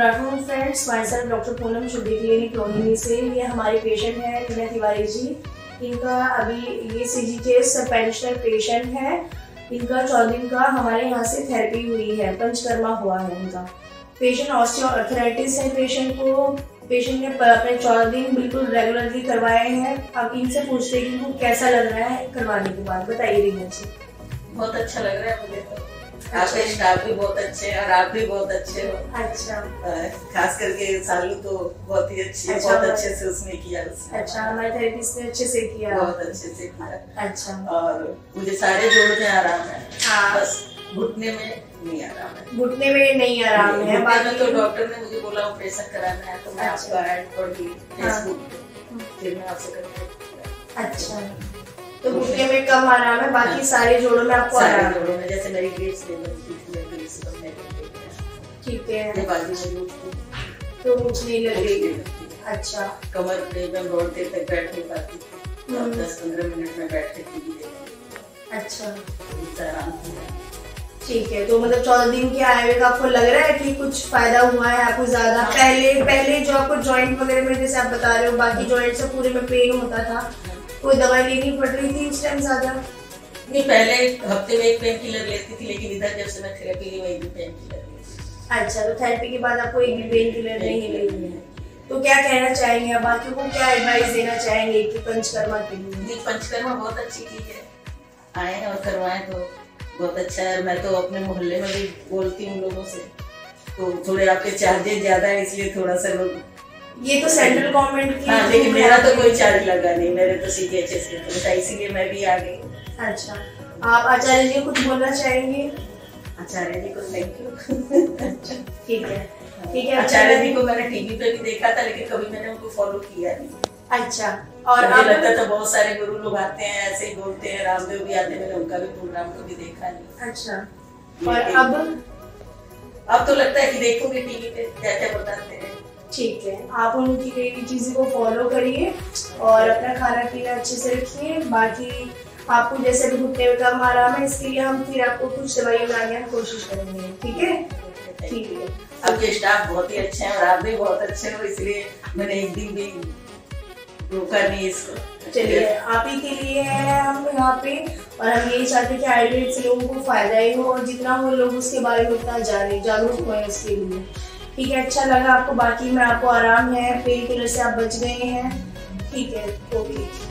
Afternoon friends, myself doctor Poonam Shuddhi clinic Rohini से। ये हमारे पेशेंट हैं टीना तिवारी जी। इनका अभी ये सीजीटीएस पेंशनर पेशेंट है। इनका 14 दिन का हमारे यहाँ से थेरेपी हुई है, पंचकर्मा हुआ है इनका। पेशेंट ऑस्टियोआर्थराइटिस है। पेशेंट ने अपने 14 दिन बिल्कुल रेगुलरली करवाए हैं। अब इनसे पूछते हैं कि इनको कैसा लग रहा है करवाने के बाद। बताइए रीना जी। बहुत अच्छा लग रहा है मुझे तो। आपके स्टाफ भी बहुत अच्छे हैं और आप भी बहुत अच्छे हो। अच्छा। खास करके सालू तो बहुत ही अच्छी है। अच्छा, बहुत अच्छे से उसने किया उसने। अच्छा, हमारे थेरेपिस्ट ने अच्छे से किया। बहुत अच्छे से किया। अच्छा। और मुझे सारे जोड़ में आराम है। हाँ। बस घुटने में नहीं आराम है। घुटने में नहीं आराम है। बाद में तो डॉक्टर ने मुझे बोला ऑपरेशन कराना है, तो मैं आपका ऐड पढ़ी फेसबुक, फिर मैं आपसे करके। अच्छा, तो घुटने में कम आराम है, बाकी सारे जोड़ों में आपको आराम है। जोड़ों में जैसे मेरी ग्रेड्स ठीक है, ये बाजू में तो मुझे नहीं लगेगी। अच्छा, कमर पे मैं बहुत देर तक बैठ नहीं पाती थी, 10-15 मिनट में बैठ के टीवी देखती। अच्छा, आराम। ठीक है। तो मतलब 14 दिन के आए हुए का आपको लग रहा है कि कुछ फायदा हुआ है आपको ज्यादा? पहले जो आपको जॉइंट वगैरह में जैसे आप बता रहे हो, बाकी जॉइंट से पूरे में पेन होता था, कोई दवाई लेनी पड़ रही थी उस टाइम ज्यादा? नहीं, पहले हफ्ते में एक पेन किलर लेती थी, लेकिन इधर जब से मैं थेरेपी ली वही पेन किलर। अच्छा, तो थेरेपी के बाद आपको एक भी पेन किलर नहीं लेनी है। तो क्या कहना चाहेंगे आप, बाकी को क्या एडवाइस देना चाहेंगे कि पंचकर्मा के लिए? पंचकर्मा बहुत अच्छी चीज है, आए और करवाएं तो बहुत अच्छा है। मैं तो अपने मोहल्ले में भी बोलती हूँ लोगों से, तो थोड़े आपके चार्जेस ज्यादा है इसलिए थोड़ा सा लोग। ये तो सेंट्रल गवर्नमेंट की। हाँ, लेकिन मेरा तो कोई चार्ज लगा नहीं, मेरे तो सीजीएचएस के था, इसीलिए मैं भी आ गई। अच्छा, आप आचार्य जी कुछ बोलना चाहेंगे? आचार्य जी को थैंक यू। ठीक है, ठीक है। आचार्य जी को मैंने टीवी पे भी देखा था, लेकिन कभी मैंने उनको फॉलो किया नहीं। अच्छा, और मुझे लगता था बहुत सारे गुरु लोग आते हैं ऐसे ही बोलते हैं, रामदेव भी आते हैं, मैंने उनका भी प्रोग्राम कभी देखा नहीं। अच्छा, और अब तो लगता है कि देखोगे टीवी पे क्या क्या बताते हैं। ठीक है, आप उनकी कई चीजें को फॉलो करिए और अपना खाना पीना अच्छे से रखिए। बाकी आपको जैसे भी घुटने में कम आराम है, इसके लिए हम फिर आपको कुछ दवाइयाँ लाने की कोशिश करेंगे। ठीक है, ठीक है। आपके स्टाफ बहुत ही अच्छे हैं और आप भी बहुत अच्छे हो, इसलिए मैंने एक दिन भी रोका नहीं इसको। चलिए, आप ही के लिए हैं हम यहाँ पे, और हम यही चाहते हैं कि आयुर्वेद से लोगों को फायदा ही हो और जितना हो लोग उसके बारे में उतना जाने, जागरूक हुए उसके लिए। ठीक है, अच्छा लगा आपको। बाकी में आपको आराम है, पेन किलर से आप बच गए हैं। ठीक है, ओके।